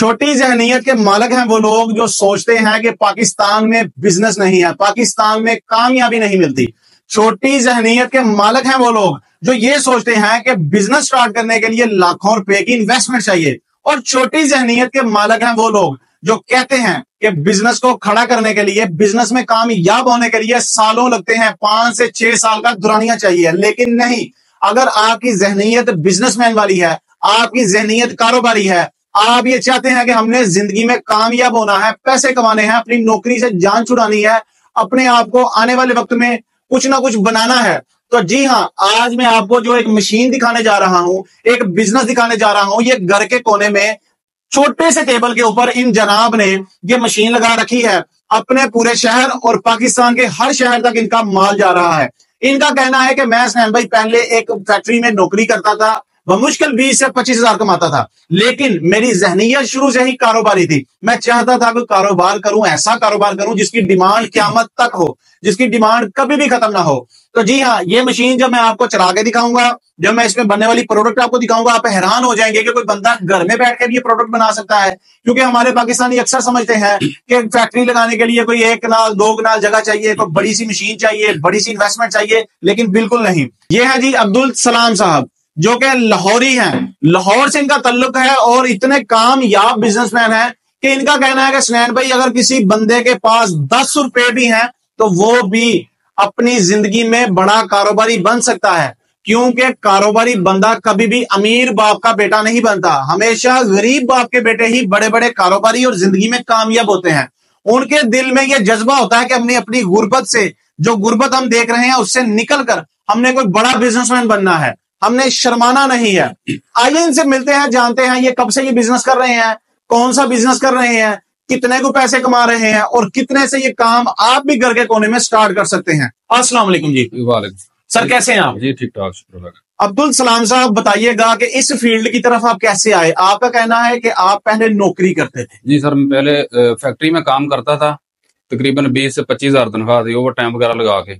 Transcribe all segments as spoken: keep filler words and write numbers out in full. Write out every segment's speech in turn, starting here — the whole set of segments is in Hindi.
छोटी जहनीत के मालिक हैं वो लोग जो सोचते हैं कि पाकिस्तान में बिजनेस नहीं है, पाकिस्तान में कामयाबी नहीं मिलती। छोटी जहनीत के मालिक हैं वो लोग जो ये सोचते हैं कि बिजनेस स्टार्ट करने के लिए लाखों रुपए की इन्वेस्टमेंट चाहिए। और छोटी जहनीत के मालिक हैं वो लोग जो कहते हैं कि बिजनेस को खड़ा करने के लिए, बिजनेस में कामयाब होने के लिए सालों लगते हैं, पांच से छह साल का दुरानिया चाहिए। लेकिन नहीं, अगर आपकी जहनीत बिजनेसमैन वाली है, आपकी जहनीत कारोबारी है, आप ये चाहते हैं कि हमने जिंदगी में कामयाब होना है, पैसे कमाने हैं, अपनी नौकरी से जान छुड़ानी है, अपने आप को आने वाले वक्त में कुछ ना कुछ बनाना है, तो जी हाँ, आज मैं आपको जो एक मशीन दिखाने जा रहा हूं, एक बिजनेस दिखाने जा रहा हूं। ये घर के कोने में छोटे से टेबल के ऊपर इन जनाब ने ये मशीन लगा रखी है। अपने पूरे शहर और पाकिस्तान के हर शहर तक इनका माल जा रहा है। इनका कहना है कि मैं स्नैन भाई पहले एक फैक्ट्री में नौकरी करता था, वह मुश्किल बीस से पच्चीस हजार कमाता था, लेकिन मेरी जहनीयत शुरू से ही कारोबारी थी। मैं चाहता था कि कारोबार करूं, ऐसा कारोबार करूं जिसकी डिमांड क़यामत तक हो, जिसकी डिमांड कभी भी खत्म ना हो। तो जी हाँ, ये मशीन जब मैं आपको चला के दिखाऊंगा, जब मैं इसमें बनने वाली प्रोडक्ट आपको दिखाऊंगा, आप हैरान हो जाएंगे कि कोई बंदा घर में बैठ के भी ये प्रोडक्ट बना सकता है। क्योंकि हमारे पाकिस्तानी अक्सर समझते हैं कि फैक्ट्री लगाने के लिए कोई एक कनाल दो कनाल जगह चाहिए, कोई बड़ी सी मशीन चाहिए, बड़ी सी इन्वेस्टमेंट चाहिए, लेकिन बिल्कुल नहीं। ये है जी अब्दुल सलाम साहब, जो कि लाहौरी हैं, लाहौर से इनका तल्लुक है और इतने कामयाब बिजनेसमैन हैं कि इनका कहना है कि स्नैन भाई अगर किसी बंदे के पास दस रुपए भी हैं तो वो भी अपनी जिंदगी में बड़ा कारोबारी बन सकता है। क्योंकि कारोबारी बंदा कभी भी अमीर बाप का बेटा नहीं बनता, हमेशा गरीब बाप के बेटे ही बड़े बड़े कारोबारी और जिंदगी में कामयाब होते हैं। उनके दिल में यह जज्बा होता है कि अपनी अपनी गुर्बत से, जो गुर्बत हम देख रहे हैं उससे निकलकर हमने कोई बड़ा बिजनेसमैन बनना है, हमने शर्माना नहीं है। आइए इनसे मिलते हैं, जानते हैं ये कब से ये बिजनेस कर रहे हैं, कौन सा बिजनेस कर रहे हैं, कितने को पैसे कमा रहे हैं और कितने से ये काम आप भी घर के कोने में स्टार्ट कर सकते हैं। अस्सलाम वालेकुम जी। वालेकुम सर, कैसे हैं आप? जी ठीक ठाक, शुक्र। अब्दुल सलाम साहब, बताइएगा कि इस फील्ड की तरफ आप कैसे आए? आपका कहना है कि आप पहले नौकरी करते थे। जी सर, मैं पहले फैक्ट्री में काम करता था, तकरीबन बीस से पच्चीस हजार तनख्वाह थी, ओवर टाइम वगैरह लगा के।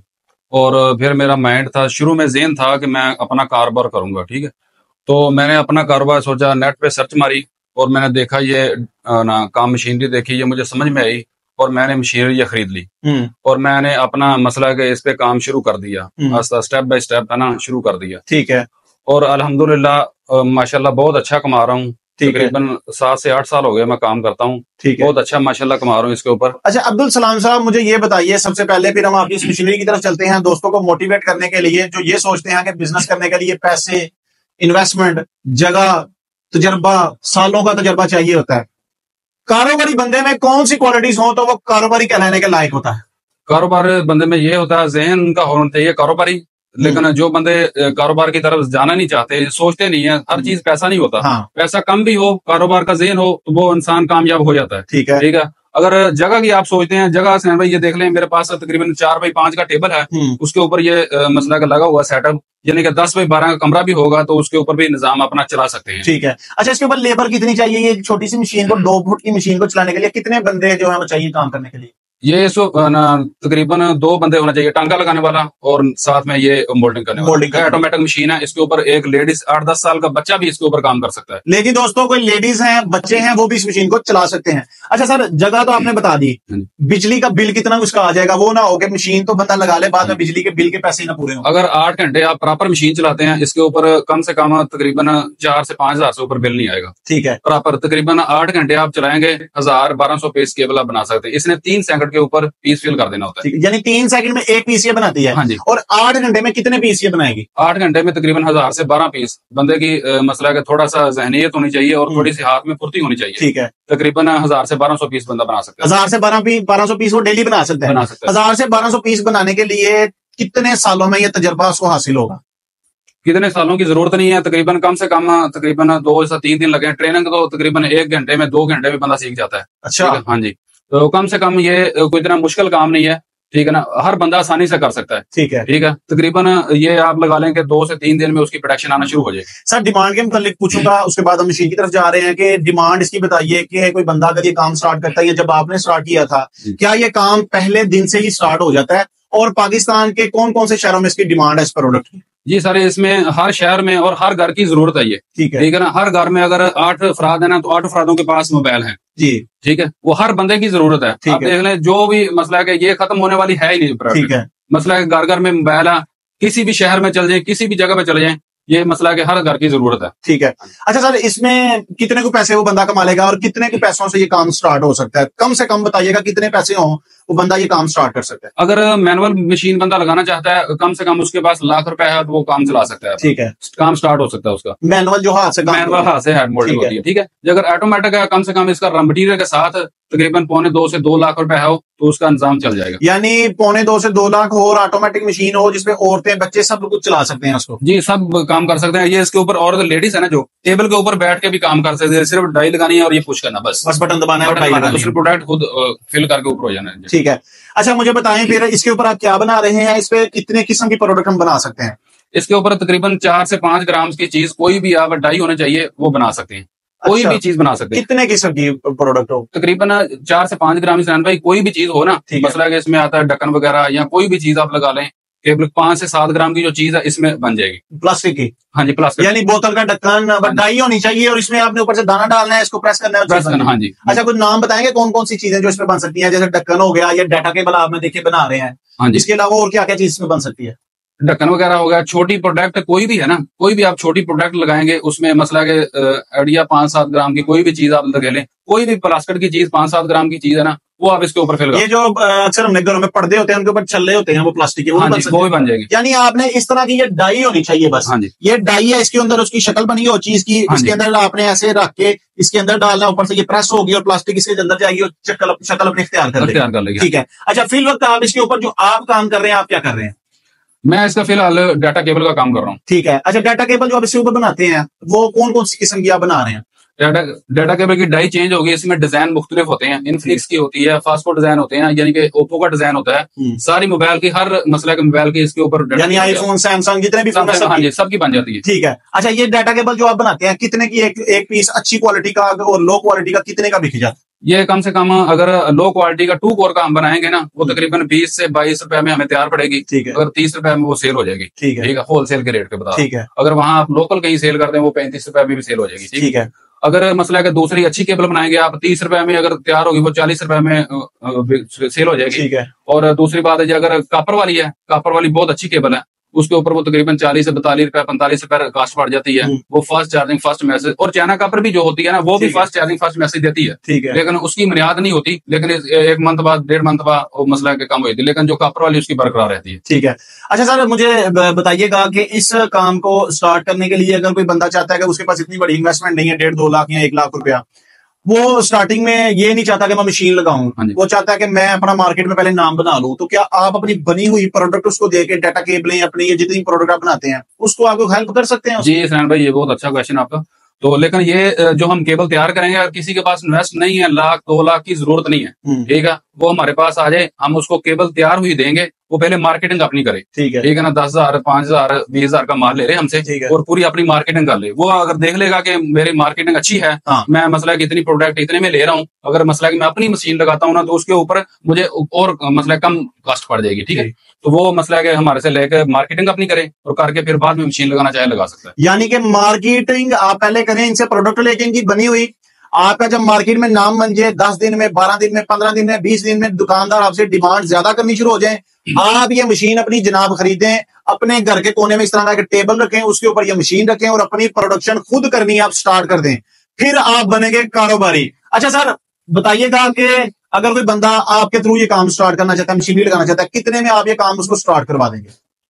और फिर मेरा माइंड था, शुरू में ज़हन था कि मैं अपना कारोबार करूंगा, ठीक है। तो मैंने अपना कारोबार सोचा, नेट पे सर्च मारी और मैंने देखा ये ना काम मशीनरी देखी, ये मुझे समझ में आई और मैंने मशीनरी खरीद ली और मैंने अपना मसला के इस पे काम शुरू कर दिया, आस्ता स्टेप बाय स्टेप है ना शुरू कर दिया, ठीक है। और अल्हम्दुलिल्लाह माशाल्लाह बहुत अच्छा कमा रहा हूँ। तकरीबन सात से आठ साल हो गए मैं काम करता हूँ, बहुत अच्छा माशाल्लाह कमा रहा हूँ इसके ऊपर। अच्छा अब्दुल सलाम साहब, मुझे ये बताइए सबसे पहले, फिर हम आपकी इस मशीनरी की तरफ चलते हैं। दोस्तों को मोटिवेट करने के लिए जो ये सोचते हैं कि बिजनेस करने के लिए पैसे, इन्वेस्टमेंट, जगह, तजर्बा, सालों का तजर्बा चाहिए होता है। कारोबारी बंदे में कौन सी क्वालिटीज हो तो वो कारोबारी कहलाने के लायक होता है? कारोबार बंदे में ये होता है, ज़हन उनका होना चाहिए कारोबारी। लेकिन जो बंदे कारोबार की तरफ जाना नहीं चाहते, सोचते नहीं है, हर चीज पैसा नहीं होता। हाँ। पैसा कम भी हो, कारोबार का ज़हन हो तो वो इंसान कामयाब हो जाता है। ठीक है, ठीक है। अगर जगह की आप सोचते हैं, जगह से भाई ये देख लें, मेरे पास तकरीबन चार बाई पांच का टेबल है, उसके ऊपर ये मसला का लगा हुआ सेटअप, यानी कि दस बाई बारह का कमरा भी होगा तो उसके ऊपर भी निजाम अपना चला सकते हैं। ठीक है। अच्छा, इसके ऊपर लेबर कितनी चाहिए? ये छोटी सी मशीन को, दो फुट की मशीन को चलाने के लिए कितने बंदे जो है वो चाहिए काम करने के लिए? ये तकरीबन दो बंदे होना चाहिए, टांका लगाने वाला और साथ में ये मोल्डिंग करने वाला। ऑटोमेटिक मशीन है, इसके ऊपर एक लेडीज आठ दस साल का बच्चा भी इसके ऊपर काम कर सकता है। लेकिन दोस्तों, कोई लेडीज हैं, बच्चे हैं, वो भी इस मशीन को चला सकते हैं। अच्छा सर, जगह तो आपने बता दी, बिजली का बिल कितना उसका आ जाएगा? वो ना हो कि मशीन तो बंदा लगा ले, बाद में बिजली के बिल के पैसे ना पूरे हो। अगर आठ घंटे आप प्रॉपर मशीन चलाते हैं, इसके ऊपर कम से कम तकरीबन चार से पांच हजार से ऊपर बिल नहीं आएगा। ठीक है। प्रॉपर तकरीबन आठ घंटे आप चलाएंगे, हजार बारह सौ पीस केबल आप बना सकते हैं। इसने तीन सेकंड के ऊपर पीस फिल कर देना होता है, यानी तीन सेकंड में एक पीस ये बनाती है। हाँ जी। और आठ घंटे में कितने पीस ये बनाएगी? आठ घंटे में तकरीबन हजार से बारह पीस। बंदे की मसला है थोड़ा सा जहनीयत होनी चाहिए और थोड़ी सी हाथ में फुर्ती होनी चाहिए। ठीक है। तकरीबन हजार से बारह सौ पीस बंदा बना सकता है। हजार से बारह पीस बारह सौ पीस वो डेली बना सकता है। बना सकता है। हजार से बारह सौ पीस बनाने के लिए कितने सालों में ये तजर्बा उसको हासिल होगा? कितने सालों की जरूरत नहीं है, तकरीबन कम से कम तकरीबन दो से तीन दिन लगे। ट्रेनिंग तो तकरीबन एक घंटे में, दो घंटे में बंदा सीख जाता है। अच्छा। हाँ जी। तो कम से कम ये कोई इतना मुश्किल काम नहीं है, ठीक है ना, हर बंदा आसानी से कर सकता है। ठीक है। ठीक है। तकरीबन ये आप लगा लें कि दो से तीन दिन में उसकी प्रोडक्शन आना शुरू हो जाएगी। सर, डिमांड के मुतालिक पूछूंगा, उसके बाद हम मशीन की तरफ जा रहे हैं कि डिमांड इसकी बताइए कि कोई बंदा अगर ये काम स्टार्ट करता है या जब आपने स्टार्ट किया था, क्या ये काम पहले दिन से ही स्टार्ट हो जाता है? और पाकिस्तान के कौन कौन से शहरों में इसकी डिमांड है इस प्रोडक्ट की? जी सर, इसमें हर शहर में और हर घर की जरूरत है ये। ठीक है, ठीक है ना। हर घर में अगर आठ अफराद है ना, तो आठ अफरादों के पास मोबाइल है जी, ठीक है। वो हर बंदे की जरूरत है। ठीक आप है, देख लें, जो भी मसला है कि ये खत्म होने वाली है ही नहीं ठीक प्रॉब्लम। है, मसला है घर घर में मोबाइल है, किसी भी शहर में चल जाए, किसी भी जगह पे चले जाए, ये मसला है कि हर घर की जरूरत है। ठीक है। अच्छा सर, इसमें कितने को पैसे वो बंदा कमा लेगा और कितने के पैसों से ये काम स्टार्ट हो सकता है? कम से कम बताइएगा, कितने पैसे हों वो बंदा ये काम स्टार्ट कर सकता है? अगर मैनुअल मशीन बंदा लगाना चाहता है, कम से कम उसके पास लाख रुपए है तो वो काम चला सकता है। ठीक है, काम स्टार्ट हो सकता है उसका। मैनुअल जो हाथ से काम मैनुअल हाथ से हैंड मोल्डिंग होती है, ठीक है। जो अगर ऑटोमेटिक है, कम से कम इसका मटीरियल के साथ तकरीबन पौने दो से दो लाख रुपए हो तो उसका इंतजाम चल जाएगा। यानी पौने दो से दो लाख हो और ऑटोमेटिक मशीन हो जिसमें औरतें बच्चे सब कुछ चला सकते हैं उसको? जी, सब काम कर सकते हैं। ये इसके ऊपर और लेडीज है ना, जो टेबल के ऊपर बैठ के भी काम कर सकते हैं। सिर्फ डाई लगानी है और ये पुश करना, बस बस बटन दबाना है और बटन डाई दबाना है, लगानी दूसरे है। प्रोडक्ट खुद फिल करके ऊपर हो जाना है। ठीक है। अच्छा, मुझे बताएं फिर इसके ऊपर आप क्या बना रहे हैं? इस पे कितने किस्म की प्रोडक्ट हम बना सकते हैं? इसके ऊपर तकरीबन चार से पांच ग्राम की चीज, कोई भी आप डाई होने चाहिए वो बना सकते हैं। कोई अच्छा, भी चीज बना सकते हैं। कितने किस्म की प्रोडक्ट हो? तकरीबन चार से पांच ग्राम से भाई कोई भी चीज हो ना, ठीक है। मसला कि इसमें आता है ढक्कन वगैरह या कोई भी चीज आप लगा लें, केवल पांच से सात ग्राम की जो चीज है इसमें बन जाएगी। प्लास्टिक की? हाँ जी, प्लास्टिक। यानी बोतल का ढक्कन, डाई होनी चाहिए और इसमें आपने ऊपर से दाना डालना है, इसको प्रेस करना है, प्रेस करना। हाँ जी। अच्छा, कुछ नाम बताएंगे कौन कौन सी चीजें जो इसमें बन सकती हैं? जैसे ढक्कन हो गया, या डाटा केबल आपने देखे बना रहे हैं। हाँ जी। इसके अलावा और क्या क्या चीज इसमें बन सकती है? ढक्कन वगैरह हो गया, छोटी प्रोडक्ट कोई भी है ना, कोई भी आप छोटी प्रोडक्ट लगाएंगे उसमें मसला के आइडिया पांच सात ग्राम की कोई भी चीज आप लगा लें, कोई भी प्लास्टिक की चीज पांच सात ग्राम की चीज है ना, वो आप इसके ऊपर फिल। ये जो अक्सर हमने घरों में पर्दे होते हैं उनके ऊपर छल्ले होते हैं, वो प्लास्टिक के, वो हाँ बन जी, वो भी बन जाएगी। यानी आपने इस तरह की ये डाई होनी चाहिए बस। हाँ जी। ये डाई है, इसके अंदर उसकी शक्ल बनी हो चीज की, हाँ इसके जी। अंदर आपने ऐसे रख के इसके अंदर डालना, ऊपर से ये प्रेस होगी और प्लास्टिक इसके अंदर जाएगी और शक्ल शक्ल अपनी इख्तियार कर लेगी। तैयार कर लेगी। ठीक है। अच्छा, फिल वक्त आप इसके ऊपर जो आप काम कर रहे हैं, आप क्या कर रहे हैं? मैं इसका फिलहाल डाटा केबल का काम कर रहा हूँ। ठीक है। अच्छा, डाटा केबल जो आप इसके ऊपर बनाते हैं वो कौन कौन सी किस्म की आप बना रहे हैं? डाटा डाटा केबल की डाई चेंज होगी, इसमें डिजाइन मुख्तलिफ होते हैं। इनफिनिक्स की होती है, फास्को डिजाइन होते हैं, यानी कि ओप्पो का डिजाइन होता है। सारी मोबाइल की, हर मसला के मोबाइल की इसके ऊपर, यानी आईफोन, सैमसंग, जितने भी फोन हाँ जी, सबकी बन जाती है। ठीक है। अच्छा, ये डाटा केबल जो आप बनाते हैं, कितने की एक एक पीस अच्छी क्वालिटी का और लो क्वालिटी का कितने का बिक जाता है? ये कम से कम अगर लो क्वालिटी का टू कोर का हम बनाएंगे ना, वो तकरीबन बीस से बाईस रुपए में हमें तैयार पड़ेगी। ठीक है। अगर तीस रुपए में वो सेल हो जाएगी। ठीक है। ठीक है, होलसेल के रेट पे बता। ठीक है। अगर वहां आप लोकल कहीं सेल करते हैं वो पैंतीस रुपए में भी सेल हो जाएगी। ठीक है। अगर मसला है कि दूसरी अच्छी केबल बनाएंगे आप, तीस रुपए में अगर तैयार होगी वो चालीस रुपए में सेल हो जाएगी। ठीक है। और दूसरी बात है, अगर कापर वाली है, कापर वाली बहुत अच्छी केबल है, उसके ऊपर वो तकरीबन चालीस से बतालीस रुपए पैंतालीस रुपए कास्ट पड़ जाती है। वो फर्स्ट चार्जिंग फर्स्ट मैसेज, और चाइना कापर भी जो होती है ना, वो भी फर्स्ट चार्जिंग फर्स्ट मैसेज देती है। ठीक है। लेकिन उसकी बुनियाद नहीं होती, लेकिन एक मंथ बाद, डेढ़ मंथ बाद वो मसला के कम हुई थी, लेकिन जो कापर वाली उसकी बरकरार रहती है। ठीक है। अच्छा सर, मुझे बताइएगा कि इस काम को स्टार्ट करने के लिए अगर कोई बंदा चाहता है कि उसके पास इतनी बड़ी इन्वेस्टमेंट नहीं है, डेढ़ दो लाख या एक लाख रुपया, वो स्टार्टिंग में ये नहीं चाहता कि मैं मशीन लगाऊं, वो चाहता है कि मैं अपना मार्केट में पहले नाम बना लूं, तो क्या आप अपनी बनी हुई प्रोडक्ट उसको देके, डाटा केबलें अपनी, ये जितनी प्रोडक्ट आप बनाते हैं उसको आपको हेल्प कर सकते हैं? जी सैन भाई, ये बहुत अच्छा क्वेश्चन आपका। तो लेकिन ये जो हम केबल तैयार करेंगे, अगर किसी के पास इन्वेस्ट नहीं है, लाख दो लाख की जरूरत नहीं है, ठीक है, वो हमारे पास आ जाए, हम उसको केबल तैयार हुई देंगे, वो पहले मार्केटिंग अपनी करे। ठीक है। ठीक है ना, दस हजार पांच हजार बीस हजार का माल ले रहे हमसे, और पूरी अपनी मार्केटिंग कर ले। वो अगर देख लेगा कि मेरी मार्केटिंग अच्छी है, हाँ। मैं मसला कि इतनी प्रोडक्ट इतने में ले रहा हूँ, अगर मसला कि मैं अपनी मशीन लगाता हूँ ना, तो उसके ऊपर मुझे और मसला कम कॉस्ट पड़ जाएगी। ठीक है, तो वो मसला है कि हमारे से लेकर मार्केटिंग अपनी करे और करके फिर बाद में मशीन लगाना चाहे लगा सकता है। यानी कि मार्केटिंग आप पहले करें, इनसे प्रोडक्ट लेके इनकी बनी हुई, आपका जब मार्केट में नाम बन जाए, दस दिन में, बारह दिन में, पंद्रह दिन में, बीस दिन में दुकानदार आपसे डिमांड ज्यादा करनी शुरू हो जाए, आप ये मशीन अपनी जनाब खरीदें, अपने घर के कोने में इस तरह का टेबल रखें, उसके ऊपर ये मशीन रखें और अपनी प्रोडक्शन खुद करनी आप स्टार्ट कर दें, फिर आप बनेंगे कारोबारी। अच्छा सर, बताइएगा कि अगर कोई बंदा आपके थ्रू ये काम स्टार्ट करना चाहता है, मशीनरी लगाना चाहता है, कितने में आप ये काम उसको स्टार्ट करवा देंगे?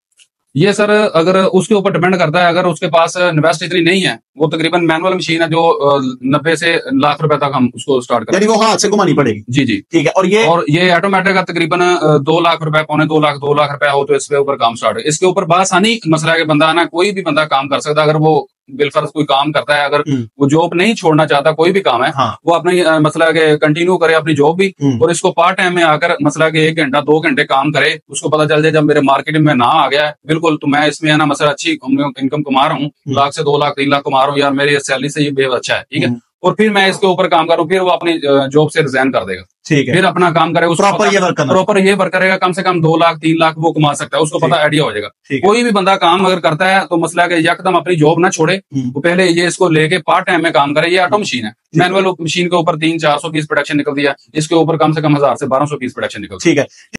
ये सर अगर उसके ऊपर डिपेंड करता है। अगर उसके पास इन्वेस्ट इतनी नहीं है, वो तकरीबन मैनुअल मशीन है जो नब्बे से लाख रुपए तक हम उसको स्टार्ट करें, यानी वो हाथ से घुमानी पड़ेगी। जी जी, ठीक है। और ये और ये ऑटोमेटिक का तकरीबन दो लाख रुपए, पौने दो लाख दो लाख रुपए हो तो इसके ऊपर काम स्टार्ट है। इसके ऊपर बासानी मसला है कि बंदा है ना, कोई भी बंदा काम कर सकता है। अगर वो बिलफर्ज कोई काम करता है, अगर वो जॉब नहीं छोड़ना चाहता, कोई भी काम है, हाँ। वो अपने मसला के कंटिन्यू करे अपनी जॉब भी, और इसको पार्ट टाइम में आकर मसला के एक घंटा दो घंटे काम करे, उसको पता चल जाए जब मेरे मार्केटिंग में ना आ गया है बिल्कुल, तो मैं इसमें है ना मसला अच्छी इनकम कमा रहा हूँ, लाख से दो लाख तीन लाख कमा रहा हूँ, यार मेरी सैलरी से ये बेहद अच्छा है। ठीक है, और फिर मैं इसके ऊपर काम करूँ, फिर वो अपनी जॉब से रिजाइन कर देगा, ठीक है, फिर अपना काम करेगा, प्रॉपर ये वर्क करना, प्रॉपर ये वर्क करेगा, कम से कम दो लाख तीन लाख वो कमा सकता है, उसको पता आइडिया हो जाएगा। कोई भी बंदा काम अगर करता है तो मसला है कि यकदम अपनी जॉब ना छोड़े, वो पहले ये इसको लेके पार्ट टाइम में काम करे। ये ऑटो मशीन है, मैनुअल मशीन के ऊपर तीन चार सौ पीस प्रोडक्शन निकल दिया, इसके ऊपर कम से कम हजार से बारह सौ पीस प्रोडक्शन निकल, ठीक है।